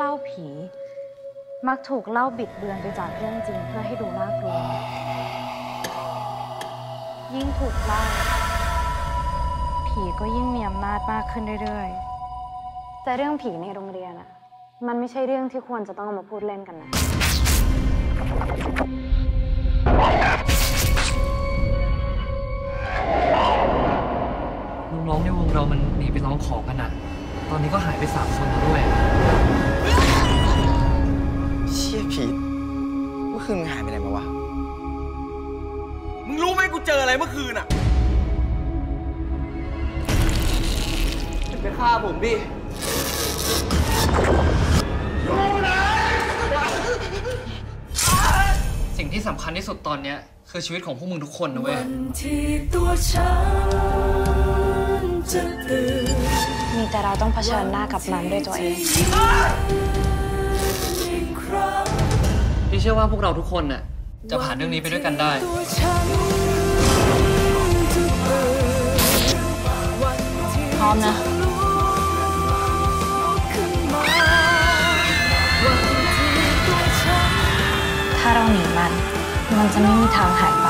ล่าผีมักถูกเล่าบิดเบือนไปจากเรื่องจริงเพื่อให้ดูน่ากลัวยิ่งถูกเล่าผีก็ยิ่งมีอำนาจมากขึ้นเรื่อยๆแต่เรื่องผีในโรงเรียนอะมันไม่ใช่เรื่องที่ควรจะต้องเอามาพูดเล่นกันนะน้องๆในวงเรามันหนีไปร้องขอกันอ่ะตอนนี้ก็หายไป3 คนแล้วด้วยเชี่ยผีเมื่อคืนมึงหายไปไหนมาวะมึงรู้ไหมกูเจออะไรเมื่อคืนอ่ะไปฆ่าผมดิสิ่งที่สำคัญที่สุดตอนนี้คือชีวิตของพวกมึงทุกคนนะเว้ยมีแต่เราต้องเผชิญหน้ากับมันด้วยตัวเองพี่เชื่อว่าพวกเราทุกคนน่ะจะผ่านเรื่องนี้ไปด้วยกันได้พร้อมนะถ้าเราหนีมันจะไม่มีทางหายไป